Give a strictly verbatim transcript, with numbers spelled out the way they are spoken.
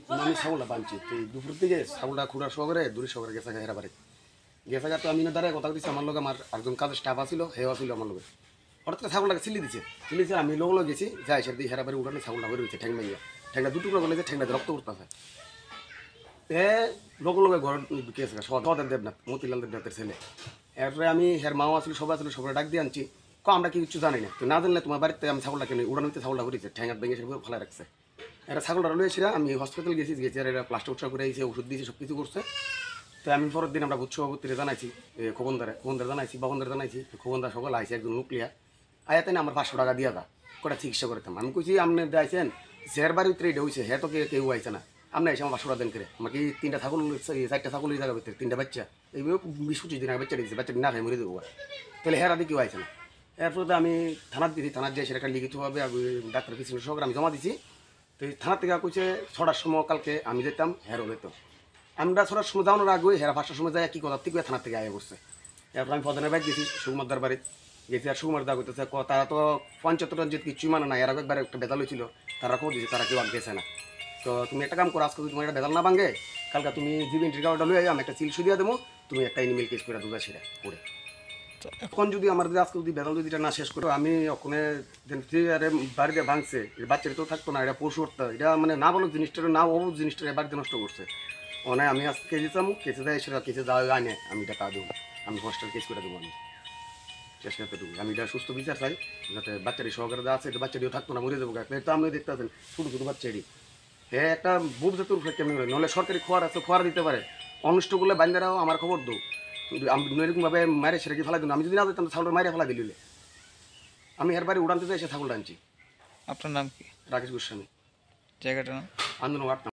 আমি ছাগলটা বানছি তো দুপুর দিকে ছাগলটা খুঁড়া সহকারে দূরে সহকারে গেছে হেরা বাড়ি গেছে তো আমি না দাঁড়ায় কথা দিচ্ছি আমার লোক আমার একজন কাজের স্টাফ আসছিল হেও আসছিল আমার লোকে হঠাৎ করে ছাগলটাকে চিল্লি দিচ্ছে চিল্লিছে আমি লোক লোক গেছি যাই সে দিয়ে হেরা বাড়ি উঠানে ছাগলটা বের হয়েছে ঠ্যাং ভেঙে ঠ্যাংটা দুটো করে বলেছে ঠ্যাংটা রক্ত করতেছে এ লোক লোকে ঘর গেছে সদের দেবনাথ মতিলাল দেবনাথের ছেলে এরপরে আমি হের মাও আসলে সবাই আসলে সবাই ডাক দিয়ে আনছি ক আমরা কি কিছু জানি না তো না জানলে তোমার বাড়িতে আমি ছাগলটা কিনে উড়ান হইতে ছাগলটা করেছে ঠ্যাঙ্গার ভেঙে সেগুলো ফেলা রাখছে এরা ছাগলটা রয়েছিল আমি হসপিটাল গেছি গেছি আর এরা প্লাস্টার উৎসাহ করে এসে ওষুধ দিয়েছে সব কিছু করছে তো আমি পরের দিন আমরা গুচ্ছ সভাপতিরে জানাইছি খোকনদারে খোকনদারে জানাইছি বাবনদারে জানাইছি খোকনদার সকল আইসি একজন নুক্লিয়া আয়াতে না আমার পাঁচশো টাকা দিয়া দা কটা চিকিৎসা করতাম আমি কইছি আপনি আইসেন শেয়ার বাড়ির ভিতরে এটা হয়েছে হ্যাঁ তো কেউ আইসে না আপনি এসে আমার পাঁচশো টাকা দেন করে আমাকে তিনটা ছাগল চারটা ছাগল এই জায়গা ভিতরে তিনটা বাচ্চা এইভাবে বিশ পঁচিশ দিন আগে বাচ্চা দিয়েছে বাচ্চা না খাই মরে দেবো তাহলে হেরা দিয়ে কেউ আইসে না এরপরে আমি থানার দিয়েছি থানার যাই সেটা লিখিতভাবে ডাক্তার কৃষ্ণ সহকারে আমি জমা দিছি তো থানার থেকে কইছে ছটার সময় কালকে আমি যেতাম হেরো যেত আমরা ছটার সময় যাওয়ানোর আগে হেরা পাঁচটার সময় যাই কি কথা ঠিক থানার থেকে আগে বসছে এরপর আমি প্রধানের বাড়ি গেছি সুকুমারদার বাড়ি গেছি আর সুকুমার দা করতেছে তারা তো পঞ্চায়েত রঞ্জিত কিছুই মানে না এর আগে একবার একটা বেদাল হয়েছিল তারা খবর দিয়েছে তারা কেউ আগে গেছে না তো তুমি একটা কাম করো আজকে তোমার একটা বেদাল না ভাঙে কালকে তুমি জীবন টিকাটা লুয়ে আমি একটা চিলসু দিয়ে দেবো তুমি একটা এনিমেল কেস করে দুটা সেটা করে এখন যদি আমার আজকে যদি বেদাল যদি না শেষ করো আমি ওখানে বাড়িতে ভাঙছে বাচ্চাটা তো থাকতো না এটা পশু উঠতো এটা মানে না বলো জিনিসটা না অবুঝ জিনিসটা বাড়িতে নষ্ট করছে মানে আমি আজকে কেজি চাম কেসে দেয় সেটা কেসে যাওয়া আনে আমি টাকা দেবো আমি হোস্টেল কেস করে দেবো আমি চেষ্টা করতে আমি এটা সুস্থ বিচার চাই যাতে বাচ্চাটি সহকারে দেওয়া আছে বাচ্চাটিও থাকতো না মরে দেবো তো আপনি দেখতে পাচ্ছেন ছোটো ছোটো বাচ্চাটি হ্যাঁ একটা বুঝ জাতুর কেমন করে নাহলে সরকারি খোয়ার আছে খোয়ার দিতে পারে অনিষ্ট করলে বান্দারাও আমার খবর দো আমি এরকমভাবে মারে সেটা কি ফেলা দিন আমি যদি না দিতাম ছাগলটা মারে ফেলা দিলে আমি এর বাড়ি উড়ানতে চাই সে ছাগলটা আনছি। আপনার নাম কি? রাকেশ গোস্বামী। জায়গাটার নাম? আন্দোলন